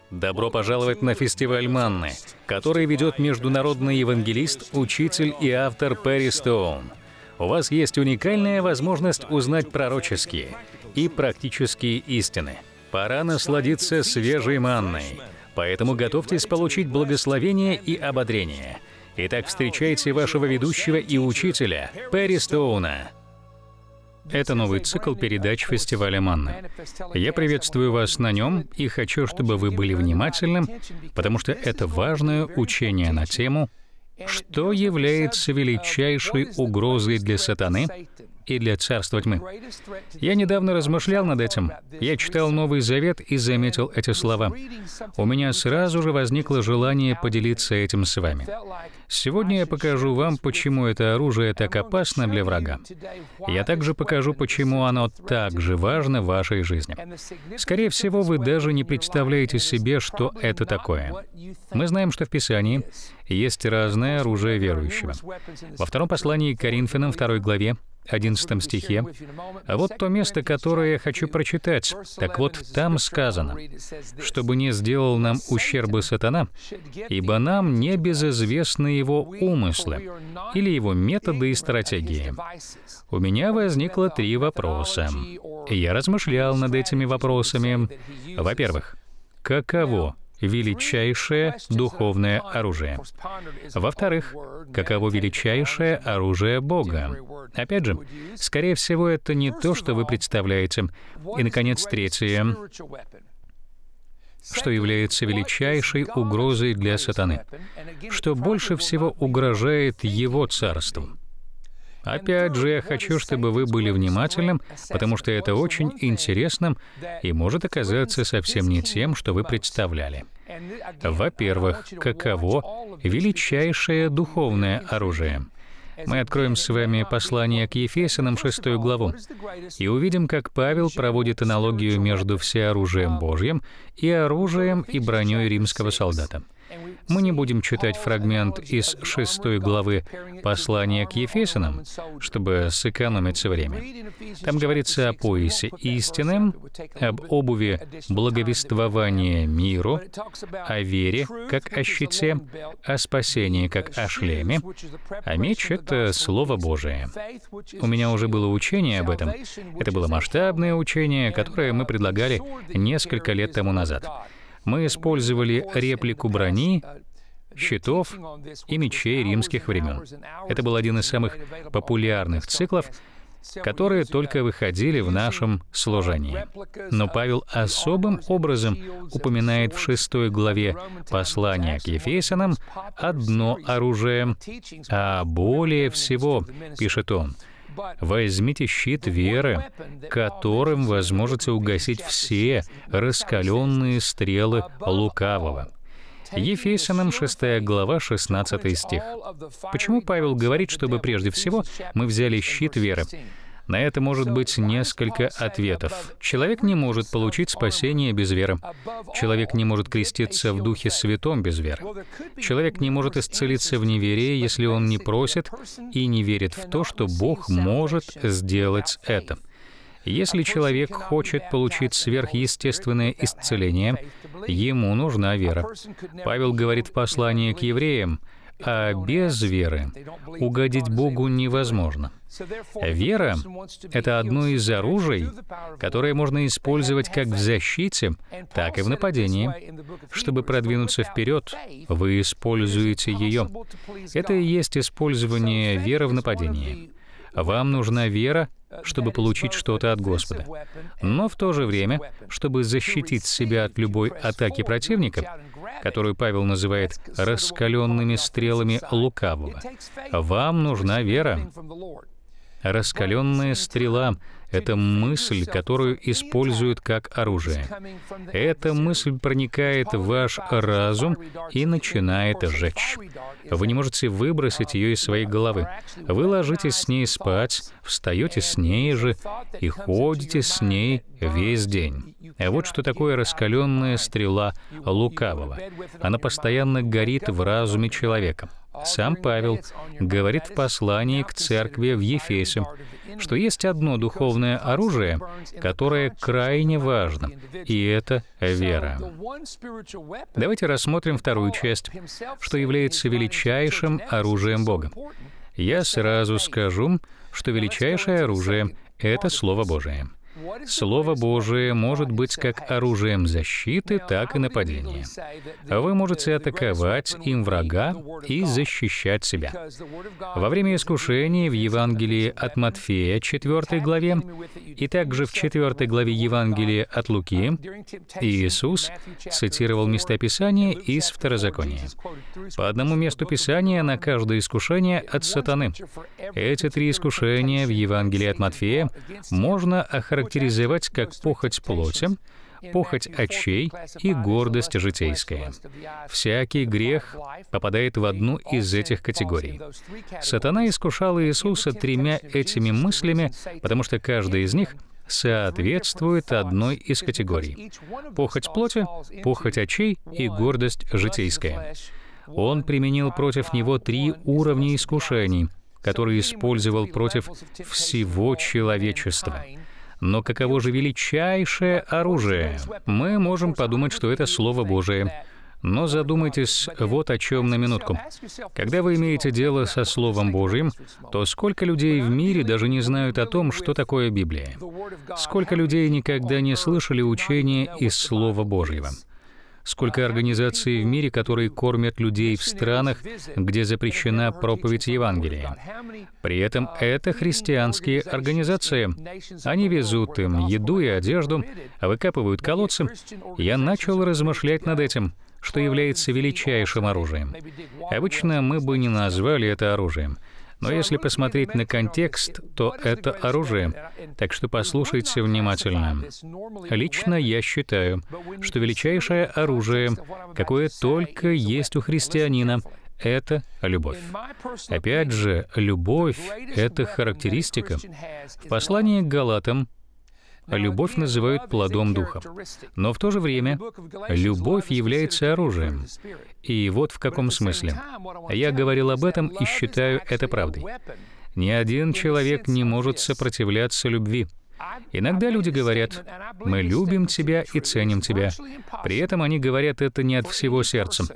Добро пожаловать на фестиваль Манны, который ведет международный евангелист, учитель и автор Перри Стоун. У вас есть уникальная возможность узнать пророческие и практические истины. Пора насладиться свежей манной, поэтому готовьтесь получить благословение и ободрение. Итак, встречайте вашего ведущего и учителя Перри Стоуна. Это новый цикл передач фестиваля Манны. Я приветствую вас на нем и хочу, чтобы вы были внимательным, потому что это важное учение на тему, что является величайшей угрозой для сатаны и для царства тьмы. Я недавно размышлял над этим. Я читал Новый Завет и заметил эти слова. У меня сразу же возникло желание поделиться этим с вами. Сегодня я покажу вам, почему это оружие так опасно для врага. Я также покажу, почему оно так же важно в вашей жизни. Скорее всего, вы даже не представляете себе, что это такое. Мы знаем, что в Писании есть разное оружие верующего. Во втором послании к Коринфянам, 2 главе, 11 стихе. А вот то место, которое я хочу прочитать. Так вот, там сказано, чтобы не сделал нам ущерба сатана, ибо нам не безызвестны его умыслы или его методы и стратегии. У меня возникло 3 вопроса. И я размышлял над этими вопросами. Во-первых, каково величайшее духовное оружие? Во-вторых, каково величайшее оружие Бога? Опять же, скорее всего, это не то, что вы представляете. И, наконец, третье, что является величайшей угрозой для сатаны, что больше всего угрожает его царству. Опять же, я хочу, чтобы вы были внимательным, потому что это очень интересно и может оказаться совсем не тем, что вы представляли. Во-первых, каково величайшее духовное оружие? Мы откроем с вами послание к Ефесянам, 6 главу, и увидим, как Павел проводит аналогию между всеоружием Божьим и оружием и броней римского солдата. Мы не будем читать фрагмент из 6 главы послания к Ефесянам, чтобы сэкономить время. Там говорится о поясе истины, об обуви благовествования миру, о вере, как о щите, о спасении, как о шлеме, а меч — это Слово Божие. У меня уже было учение об этом. Это было масштабное учение, которое мы предлагали несколько лет тому назад. Мы использовали реплику брони, щитов и мечей римских времен. Это был один из самых популярных циклов, которые только выходили в нашем служении. Но Павел особым образом упоминает в 6 главе послания к Ефесянам одно оружие, а более всего, пишет он, «Возьмите щит веры, которым вы сможете угасить все раскаленные стрелы лукавого». Ефесянам 6 глава, 16 стих. Почему Павел говорит, чтобы прежде всего мы взяли щит веры? На это может быть несколько ответов. Человек не может получить спасение без веры. Человек не может креститься в Духе Святом без веры. Человек не может исцелиться в неверии, если он не просит и не верит в то, что Бог может сделать это. Если человек хочет получить сверхъестественное исцеление, ему нужна вера. Павел говорит в послании к евреям, а без веры угодить Богу невозможно. Вера — это одно из оружий, которое можно использовать как в защите, так и в нападении. Чтобы продвинуться вперед, вы используете ее. Это и есть использование веры в нападении. Вам нужна вера, чтобы получить что-то от Господа. Но в то же время, чтобы защитить себя от любой атаки противника, которую Павел называет раскаленными стрелами лукавого, вам нужна вера. Раскаленная стрела — это мысль, которую используют как оружие. Эта мысль проникает в ваш разум и начинает жечь. Вы не можете выбросить ее из своей головы. Вы ложитесь с ней спать, встаете с ней же и ходите с ней весь день. А вот что такое раскаленная стрела лукавого. Она постоянно горит в разуме человека. Сам Павел говорит в послании к церкви в Ефесе, что есть одно духовное оружие, которое крайне важно, и это вера. Давайте рассмотрим вторую часть, что является величайшим оружием Бога. Я сразу скажу, что величайшее оружие — это Слово Божие. Слово Божие может быть как оружием защиты, так и нападения. Вы можете атаковать им врага и защищать себя. Во время искушений в Евангелии от Матфея, 4 главе, и также в 4 главе Евангелия от Луки, Иисус цитировал местописание из Второзакония. По одному месту Писания на каждое искушение от сатаны. Эти 3 искушения в Евангелии от Матфея можно охарактеризовать как похоть плоти, похоть очей и гордость житейская. Всякий грех попадает в одну из этих категорий. Сатана искушал Иисуса 3 этими мыслями, потому что каждая из них соответствует одной из категорий: похоть плоти, похоть очей и гордость житейская. Он применил против него 3 уровня искушений, которые использовал против всего человечества. Но каково же величайшее оружие? Мы можем подумать, что это Слово Божие. Но задумайтесь вот о чем на минутку. Когда вы имеете дело со Словом Божьим, то сколько людей в мире даже не знают о том, что такое Библия? Сколько людей никогда не слышали учения из Слова Божьего? Сколько организаций в мире, которые кормят людей в странах, где запрещена проповедь Евангелия. При этом это христианские организации. Они везут им еду и одежду, выкапывают колодцы. Я начал размышлять над этим, что является величайшим оружием. Обычно мы бы не назвали это оружием. Но если посмотреть на контекст, то это оружие. Так что послушайте внимательно. Лично я считаю, что величайшее оружие, какое только есть у христианина, это любовь. Опять же, любовь — это характеристика. В послании к Галатам любовь называют плодом Духа. Но в то же время любовь является оружием. И вот в каком смысле. Я говорил об этом и считаю это правдой. Ни один человек не может сопротивляться любви. Иногда люди говорят: «Мы любим тебя и ценим тебя». При этом они говорят это не от всего сердца.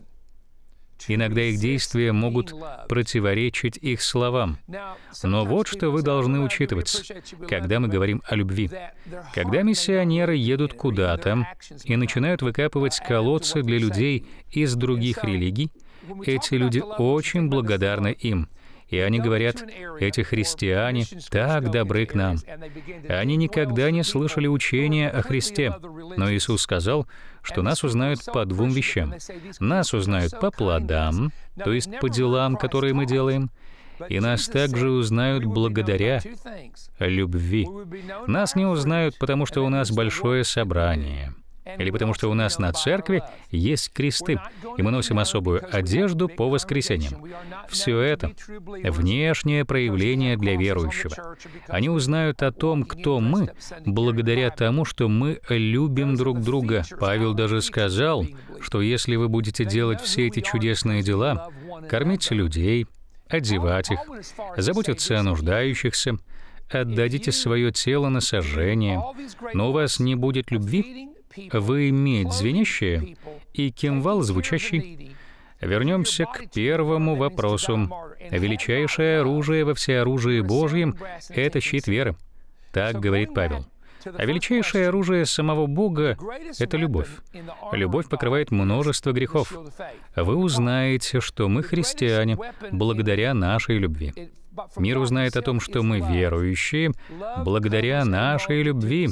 Иногда их действия могут противоречить их словам. Но вот что вы должны учитывать, когда мы говорим о любви. Когда миссионеры едут куда-то и начинают выкапывать колодцы для людей из других религий, эти люди очень благодарны им. И они говорят: «Эти христиане так добры к нам». Они никогда не слышали учения о Христе. Но Иисус сказал, что нас узнают по 2 вещам. Нас узнают по плодам, то есть по делам, которые мы делаем, и нас также узнают благодаря любви. Нас не узнают, потому что у нас большое собрание, или потому что у нас на церкви есть кресты, и мы носим особую одежду по воскресеньям. Все это — внешнее проявление для верующего. Они узнают о том, кто мы, благодаря тому, что мы любим друг друга. Павел даже сказал, что если вы будете делать все эти чудесные дела, кормить людей, одевать их, заботиться о нуждающихся, отдадите свое тело на сожжение, но у вас не будет любви, вы медь звенящая и кимвал звучащий. Вернемся к первому вопросу. Величайшее оружие во всеоружии Божьем — это щит веры. Так говорит Павел. А величайшее оружие самого Бога — это любовь. Любовь покрывает множество грехов. Вы узнаете, что мы христиане, благодаря нашей любви. Мир узнает о том, что мы верующие, благодаря нашей любви.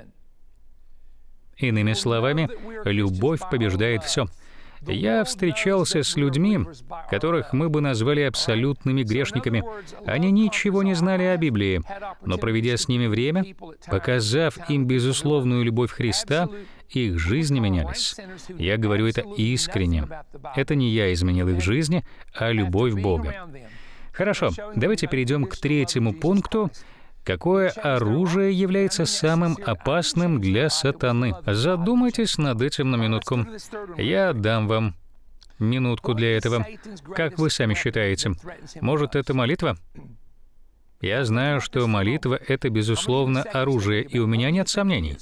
Иными словами, любовь побеждает все. Я встречался с людьми, которых мы бы назвали абсолютными грешниками. Они ничего не знали о Библии, но, проведя с ними время, показав им безусловную любовь Христа, их жизни менялись. Я говорю это искренне. Это не я изменил их жизни, а любовь Бога. Хорошо, давайте перейдем к 3-му пункту. Какое оружие является самым опасным для сатаны? Задумайтесь над этим на минутку. Я дам вам минутку для этого. Как вы сами считаете, может, это молитва? Я знаю, что молитва — это, безусловно, оружие, и у меня нет сомнений.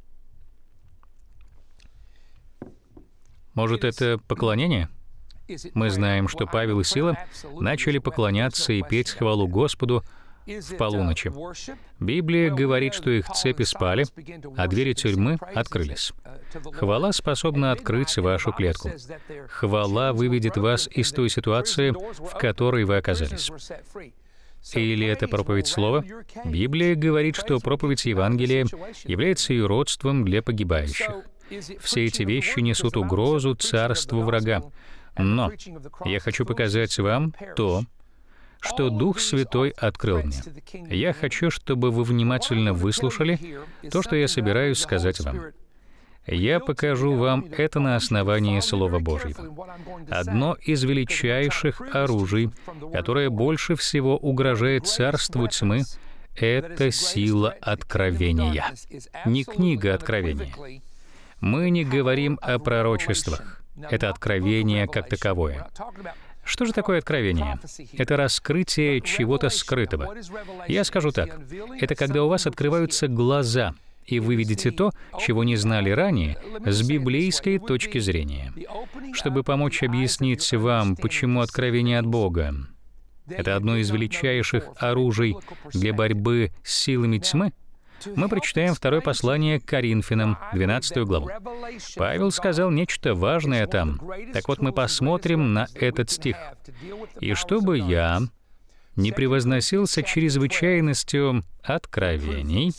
Может, это поклонение? Мы знаем, что Павел и Сила начали поклоняться и петь хвалу Господу в полуночи. Библия говорит, что их цепи спали, а двери тюрьмы открылись. Хвала способна открыть вашу клетку. Хвала выведет вас из той ситуации, в которой вы оказались. Или это проповедь слова? Библия говорит, что проповедь Евангелия является ее родством для погибающих. Все эти вещи несут угрозу царству врага. Но я хочу показать вам то, что Дух Святой открыл мне. Я хочу, чтобы вы внимательно выслушали то, что я собираюсь сказать вам. Я покажу вам это на основании Слова Божьего. Одно из величайших оружий, которое больше всего угрожает царству тьмы, это сила откровения. Не книга Откровения. Мы не говорим о пророчествах. Это откровение как таковое. Что же такое откровение? Это раскрытие чего-то скрытого. Я скажу так. Это когда у вас открываются глаза, и вы видите то, чего не знали ранее, с библейской точки зрения. Чтобы помочь объяснить вам, почему откровение от Бога — это одно из величайших оружий для борьбы с силами тьмы, мы прочитаем второе послание к Коринфянам, 12 главу. Павел сказал нечто важное там. Так вот, мы посмотрим на этот стих. «И чтобы я не превозносился чрезвычайностью откровений,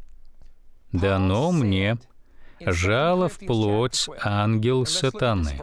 дано мне жало в плоть ангел сатаны,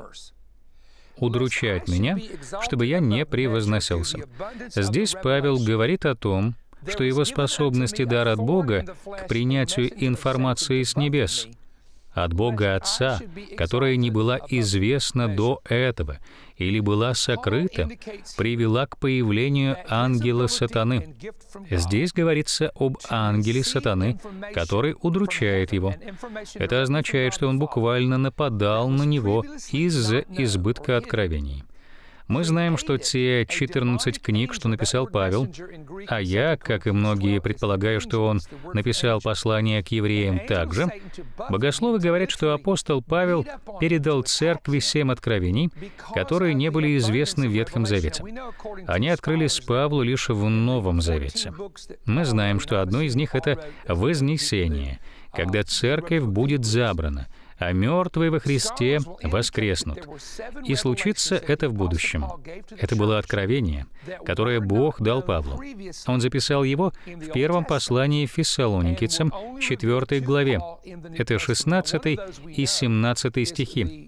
удручать меня, чтобы я не превозносился». Здесь Павел говорит о том, что его способности — дар от Бога к принятию информации с небес, от Бога Отца, которая не была известна до этого или была сокрыта, привела к появлению ангела сатаны. Здесь говорится об ангеле сатаны, который удручает его. Это означает, что он буквально нападал на него из-за избытка откровений. Мы знаем, что те 14 книг, что написал Павел, а я, как и многие, предполагаю, что он написал послание к евреям также, богословы говорят, что апостол Павел передал церкви 7 откровений, которые не были известны в Ветхом Завете. Они открылись Павлу лишь в Новом Завете. Мы знаем, что одно из них — это Вознесение, когда церковь будет забрана, а мертвые во Христе воскреснут. И случится это в будущем. Это было откровение, которое Бог дал Павлу. Он записал его в первом послании Фессалоникийцам, 4 главе. Это 16 и 17 стихи.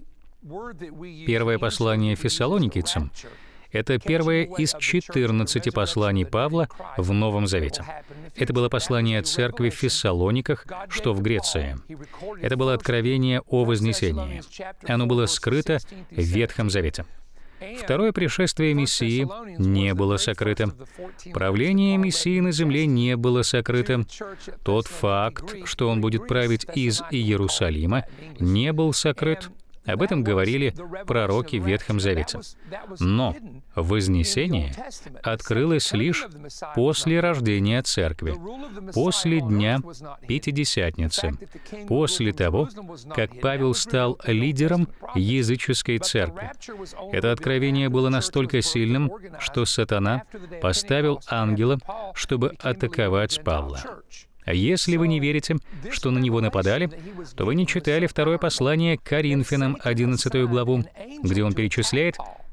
Первое послание Фессалоникийцам — это первое из 14 посланий Павла в Новом Завете. Это было послание церкви в Фессалониках, что в Греции. Это было откровение о Вознесении. Оно было скрыто в Ветхом Завете. Второе пришествие Мессии не было сокрыто. Правление Мессии на земле не было сокрыто. Тот факт, что он будет править из Иерусалима, не был сокрыт. Об этом говорили пророки в Ветхом Завете. Но Вознесение открылось лишь после рождения Церкви, после дня Пятидесятницы, после того, как Павел стал лидером языческой церкви. Это откровение было настолько сильным, что сатана поставил ангела, чтобы атаковать Павла. Если вы не верите, что на него нападали, то вы не читали второе послание к Коринфянам, 11 главу, где он перечисляет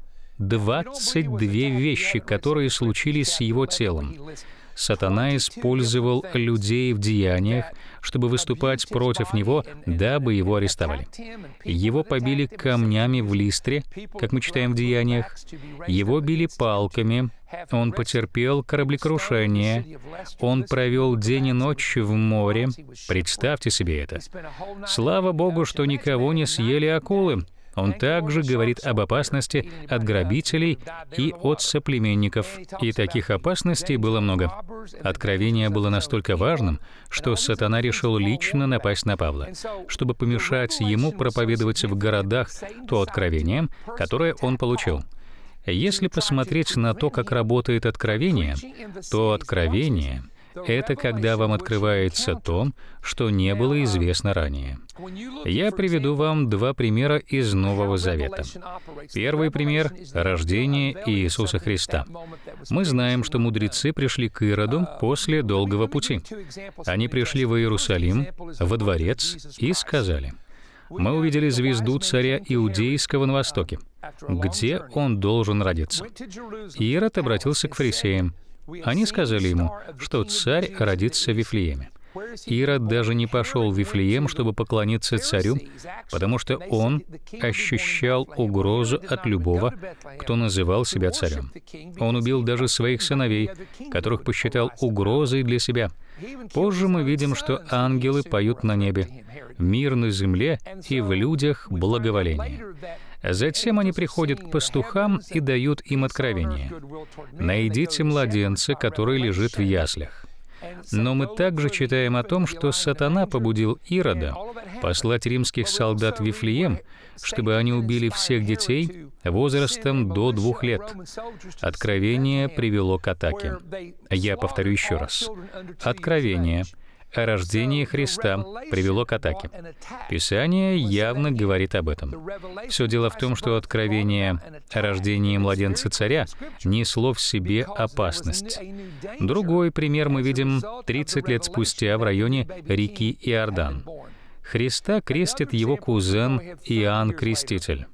22 вещи, которые случились с его телом. Сатана использовал людей в деяниях, чтобы выступать против него, дабы его арестовали. Его побили камнями в Листре, как мы читаем в Деяниях. Его били палками. Он потерпел кораблекрушение. Он провел день и ночь в море. Представьте себе это. Слава Богу, что никого не съели акулы. Он также говорит об опасности от грабителей и от соплеменников. И таких опасностей было много. Откровение было настолько важным, что сатана решил лично напасть на Павла, чтобы помешать ему проповедовать в городах то откровение, которое он получил. Если посмотреть на то, как работает откровение, то откровение — это когда вам открывается то, что не было известно ранее. Я приведу вам два примера из Нового Завета. Первый пример — рождение Иисуса Христа. Мы знаем, что мудрецы пришли к Ироду после долгого пути. Они пришли в Иерусалим, во дворец, и сказали: «Мы увидели звезду царя Иудейского на востоке. Где он должен родиться?» Ирод обратился к фарисеям. Они сказали ему, что царь родится в Вифлееме. Ирод даже не пошел в Вифлеем, чтобы поклониться царю, потому что он ощущал угрозу от любого, кто называл себя царем. Он убил даже своих сыновей, которых посчитал угрозой для себя. Позже мы видим, что ангелы поют на небе: «Мир на земле и в людях благоволение». Затем они приходят к пастухам и дают им откровение: «Найдите младенца, который лежит в яслях». Но мы также читаем о том, что сатана побудил Ирода послать римских солдат в Вифлеем, чтобы они убили всех детей возрастом до 2 лет. Откровение привело к атаке. Я повторю еще раз. Откровение о рождении Христа привело к атаке. Писание явно говорит об этом. Все дело в том, что откровение о рождении младенца царя несло в себе опасность. Другой пример мы видим 30 лет спустя в районе реки Иордан. Христа крестит его кузен Иоанн Креститель.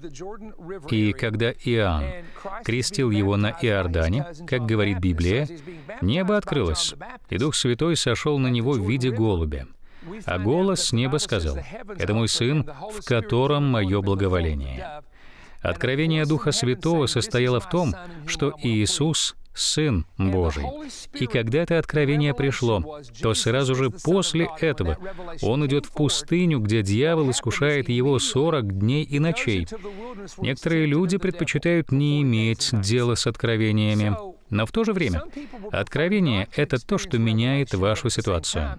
И когда Иоанн крестил его на Иордане, как говорит Библия, небо открылось, и Дух Святой сошел на него в виде голубя. А голос с неба сказал: «Это мой Сын, в котором мое благоволение». Откровение Духа Святого состояло в том, что Иисус — Сын Божий. И когда это откровение пришло, то сразу же после этого Он идет в пустыню, где дьявол искушает Его 40 дней и ночей. Некоторые люди предпочитают не иметь дела с откровениями, но в то же время откровение — это то, что меняет вашу ситуацию.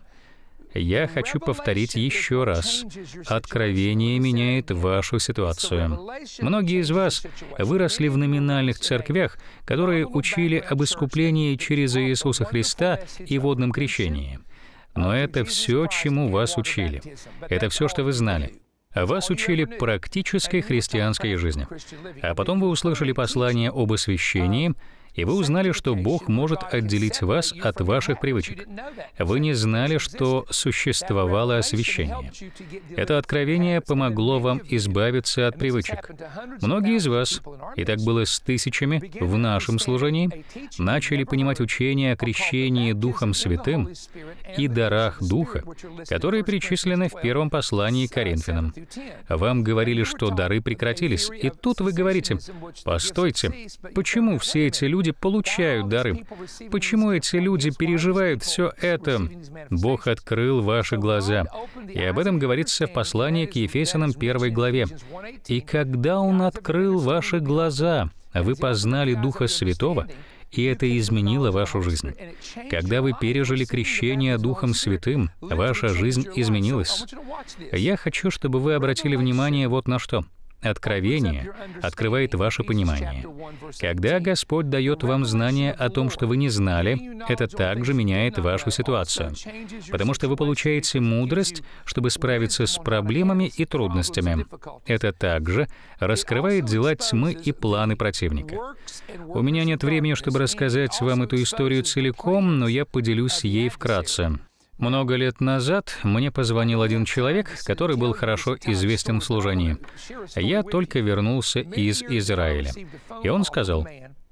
Я хочу повторить еще раз. Откровение меняет вашу ситуацию. Многие из вас выросли в номинальных церквях, которые учили об искуплении через Иисуса Христа и водном крещении. Но это все, чему вас учили. Это все, что вы знали. Вас учили практической христианской жизни. А потом вы услышали послание об освящении, и вы узнали, что Бог может отделить вас от ваших привычек. Вы не знали, что существовало освящение. Это откровение помогло вам избавиться от привычек. Многие из вас, и так было с тысячами в нашем служении, начали понимать учение о крещении Духом Святым и дарах Духа, которые перечислены в первом послании к Коринфянам. Вам говорили, что дары прекратились, и тут вы говорите: «Постойте, почему все эти люди получают дары? Почему эти люди переживают все это?» Бог открыл ваши глаза. И об этом говорится в послании к Ефесянам 1 главе. «И когда Он открыл ваши глаза, вы познали Духа Святого, и это изменило вашу жизнь». Когда вы пережили крещение Духом Святым, ваша жизнь изменилась. Я хочу, чтобы вы обратили внимание вот на что. Откровение открывает ваше понимание. Когда Господь дает вам знание о том, что вы не знали, это также меняет вашу ситуацию, потому что вы получаете мудрость, чтобы справиться с проблемами и трудностями. Это также раскрывает дела тьмы и планы противника. У меня нет времени, чтобы рассказать вам эту историю целиком, но я поделюсь ей вкратце. Много лет назад мне позвонил один человек, который был хорошо известен в служении. Я только вернулся из Израиля. И он сказал: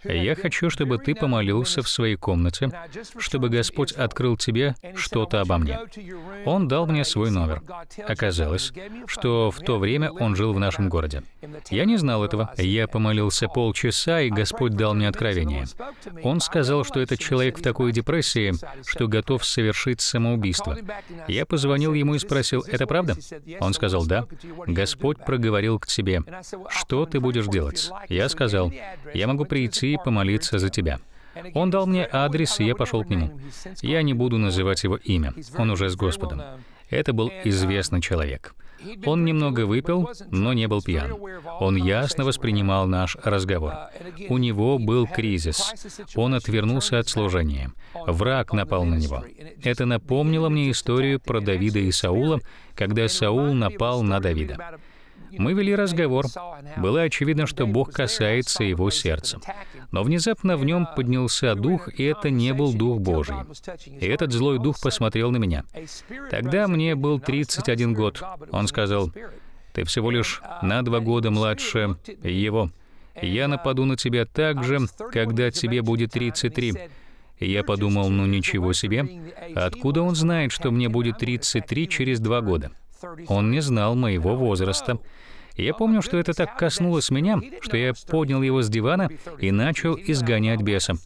Я хочу, чтобы ты помолился в своей комнате, чтобы Господь открыл тебе что-то обо мне. Он дал мне свой номер. Оказалось, что в то время он жил в нашем городе. Я не знал этого. Я помолился полчаса, и Господь дал мне откровение. Он сказал, что этот человек в такой депрессии, что готов совершить самоубийство. Я позвонил ему и спросил: «Это правда?» Он сказал: «Да». «Господь проговорил к тебе. Что ты будешь делать?» Я сказал: «Я могу прийти и помолиться за тебя». Он дал мне адрес, и я пошел к нему. Я не буду называть его имя, он уже с Господом. Это был известный человек. Он немного выпил, но не был пьян. Он ясно воспринимал наш разговор. У него был кризис. Он отвернулся от служения. Враг напал на него. Это напомнило мне историю про Давида и Саула, когда Саул напал на Давида. Мы вели разговор. Было очевидно, что Бог касается его сердца. Но внезапно в нем поднялся дух, и это не был Дух Божий. И этот злой дух посмотрел на меня. Тогда мне был 31 год. Он сказал: «Ты всего лишь на 2 года младше его. Я нападу на тебя так же, когда тебе будет 33». И я подумал: ну ничего себе. Откуда он знает, что мне будет 33 через 2 года? Он не знал моего возраста. Я помню, что это так коснулось меня, что я поднял его с дивана и начал изгонять беса.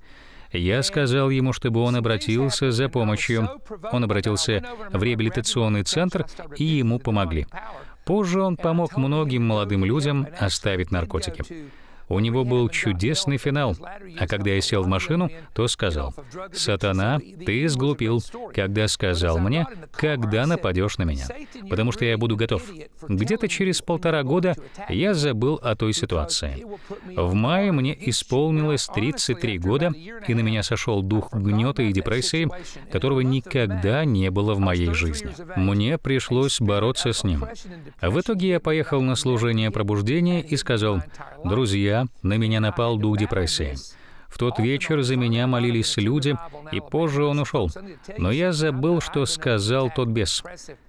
Я сказал ему, чтобы он обратился за помощью. Он обратился в реабилитационный центр, и ему помогли. Позже он помог многим молодым людям оставить наркотики. У него был чудесный финал. А когда я сел в машину, то сказал: «Сатана, ты сглупил, когда сказал мне, когда нападешь на меня, потому что я буду готов». Где-то через 1,5 года я забыл о той ситуации. В мае мне исполнилось 33 года, и на меня сошел дух гнета и депрессии, которого никогда не было в моей жизни. Мне пришлось бороться с ним. В итоге я поехал на служение пробуждения и сказал: «Друзья, на меня напал дух депрессии». В тот вечер за меня молились люди, и позже он ушел. Но я забыл, что сказал тот бес.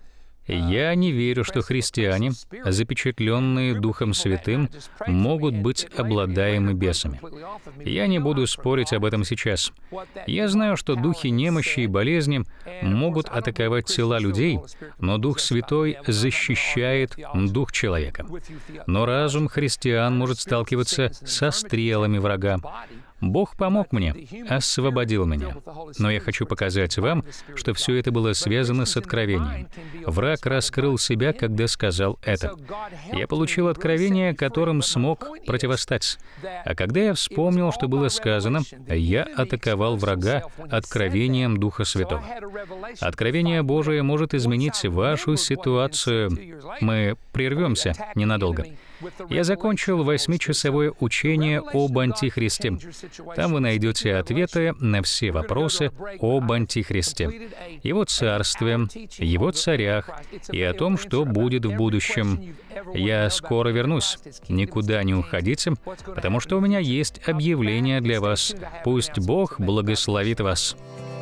Я не верю, что христиане, запечатленные Духом Святым, могут быть обладаемы бесами. Я не буду спорить об этом сейчас. Я знаю, что духи немощи и болезни могут атаковать тела людей, но Дух Святой защищает дух человека. Но разум христиан может сталкиваться со стрелами врага. Бог помог мне, освободил меня. Но я хочу показать вам, что все это было связано с откровением. Враг раскрыл себя, когда сказал это. Я получил откровение, которым смог противостать. А когда я вспомнил, что было сказано, я атаковал врага откровением Духа Святого. Откровение Божие может изменить вашу ситуацию. Мы прервемся ненадолго. Я закончил 8-часовое учение об Антихристе. Там вы найдете ответы на все вопросы об Антихристе, его царстве, его царях и о том, что будет в будущем. Я скоро вернусь. Никуда не уходите, потому что у меня есть объявление для вас. Пусть Бог благословит вас.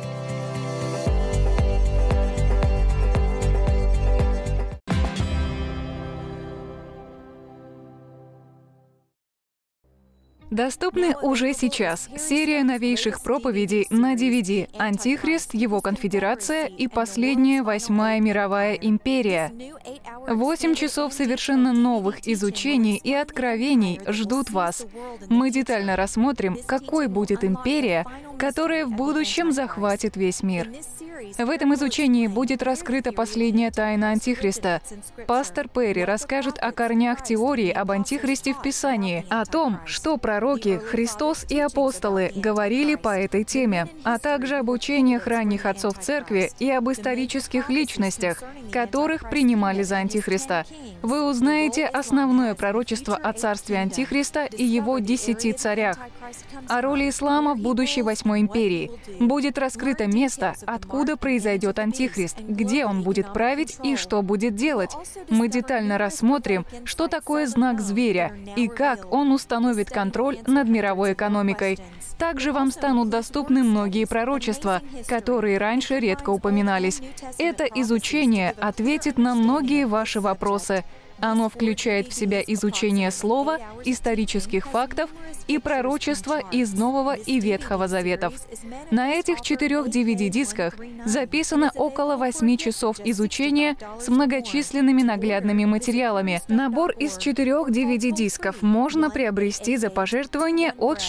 Доступны уже сейчас серия новейших проповедей на DVD «Антихрист, его конфедерация и последняя 8-я мировая империя». 8 часов совершенно новых изучений и откровений ждут вас. Мы детально рассмотрим, какой будет империя, которая в будущем захватит весь мир. В этом изучении будет раскрыта последняя тайна Антихриста. Пастор Перри расскажет о корнях теории об Антихристе в Писании, о том, что пророки, Христос и апостолы говорили по этой теме, а также об учениях ранних отцов церкви и об исторических личностях, которых принимали за Антихриста. Вы узнаете основное пророчество о царстве Антихриста и его 10 царях, о роли ислама в будущей 8-й империи. Будет раскрыто место, откуда произойдет Антихрист, где он будет править и что будет делать. Мы детально рассмотрим, что такое знак зверя и как он установит контроль над мировой экономикой. Также вам станут доступны многие пророчества, которые раньше редко упоминались. Это изучение ответит на многие ваши вопросы. Оно включает в себя изучение слова, исторических фактов и пророчества из Нового и Ветхого Заветов. На этих 4 DVD-дисках записано около 8 часов изучения с многочисленными наглядными материалами. Набор из 4 DVD-дисков можно приобрести за пожертвование от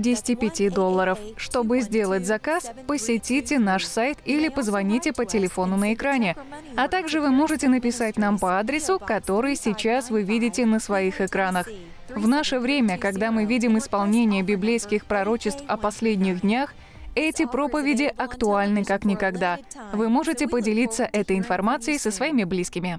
$65. Чтобы сделать заказ, посетите наш сайт или позвоните по телефону на экране. А также вы можете написать нам по адресу, который сейчас вы видите на своих экранах. В наше время, когда мы видим исполнение библейских пророчеств о последних днях, эти проповеди актуальны как никогда. Вы можете поделиться этой информацией со своими близкими.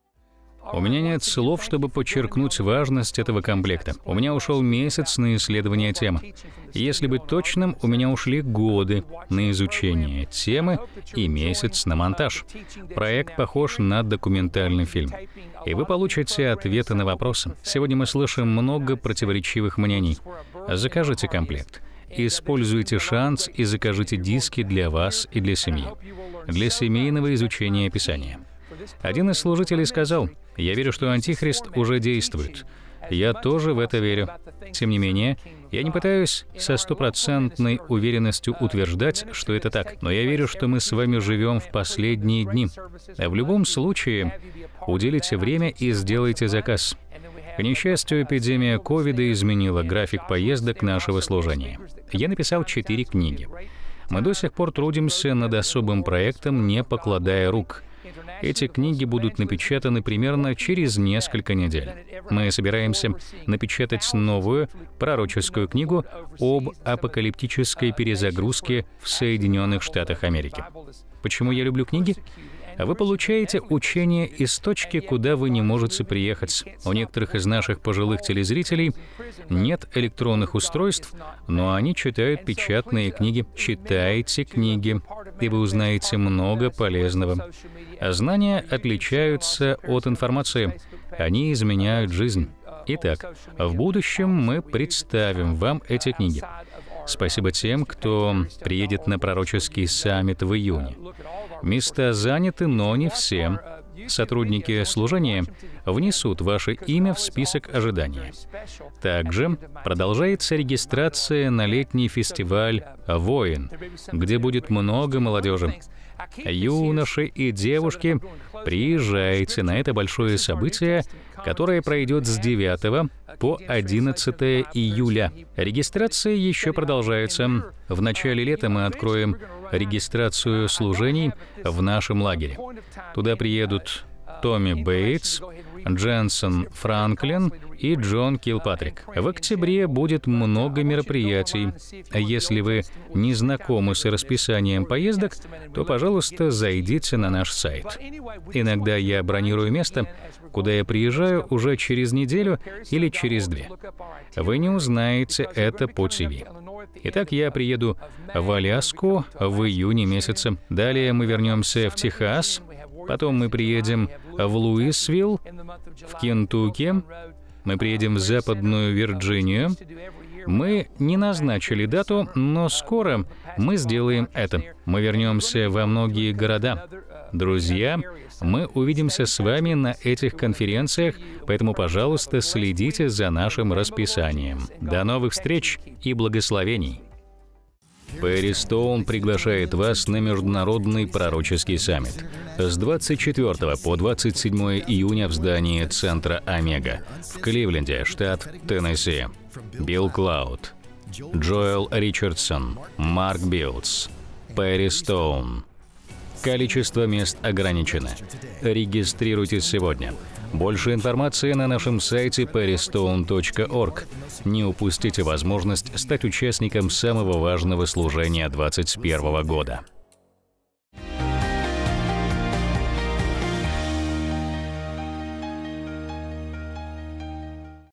У меня нет слов, чтобы подчеркнуть важность этого комплекта. У меня ушел месяц на исследование темы. Если быть точным, у меня ушли годы на изучение темы и месяц на монтаж. Проект похож на документальный фильм. И вы получите ответы на вопросы. Сегодня мы слышим много противоречивых мнений. Закажите комплект. Используйте шанс и закажите диски для вас и для семьи. Для семейного изучения Писания. Один из служителей сказал: «Я верю, что Антихрист уже действует. Я тоже в это верю. Тем не менее, я не пытаюсь со стопроцентной уверенностью утверждать, что это так, но я верю, что мы с вами живем в последние дни. В любом случае, уделите время и сделайте заказ». К несчастью, эпидемия ковида изменила график поездок нашего служения. Я написал 4 книги. Мы до сих пор трудимся над особым проектом, не покладая рук. Эти книги будут напечатаны примерно через несколько недель. Мы собираемся напечатать новую пророческую книгу об апокалиптической перезагрузке в Соединенных Штатах Америки. Почему я люблю книги? Вы получаете учение из точки, куда вы не можете приехать. У некоторых из наших пожилых телезрителей нет электронных устройств, но они читают печатные книги. Читайте книги, и вы узнаете много полезного. А знания отличаются от информации. Они изменяют жизнь. Итак, в будущем мы представим вам эти книги. Спасибо тем, кто приедет на пророческий саммит в июне. Места заняты, но не все. Сотрудники служения внесут ваше имя в список ожидания. Также продолжается регистрация на летний фестиваль «Воин», где будет много молодежи. Юноши и девушки, приезжайте на это большое событие, которое пройдет с 9 по 11 июля. Регистрация еще продолжается. В начале лета мы откроем регистрацию служений в нашем лагере. Туда приедут Томми Бейтс, Дженсон Франклин и Джон Килпатрик. В октябре будет много мероприятий. Если вы не знакомы с расписанием поездок, то, пожалуйста, зайдите на наш сайт. Иногда я бронирую место, куда я приезжаю уже через неделю или через 2. Вы не узнаете это по ТВ. Итак, я приеду в Аляску в июне месяце. Далее мы вернемся в Техас. Потом мы приедем в Луисвилл, в Кентукки. Мы приедем в Западную Вирджинию. Мы не назначили дату, но скоро мы сделаем это. Мы вернемся во многие города. Друзья, мы увидимся с вами на этих конференциях, поэтому, пожалуйста, следите за нашим расписанием. До новых встреч и благословений! Перри Стоун приглашает вас на Международный пророческий саммит с 24 по 27 июня в здании Центра Омега в Кливленде, штат Теннесси. Билл Клауд, Джоэл Ричардсон, Марк Билдс, Перри Стоун. Количество мест ограничено. Регистрируйтесь сегодня. Больше информации на нашем сайте perrystone.org. Не упустите возможность стать участником самого важного служения 2021 года.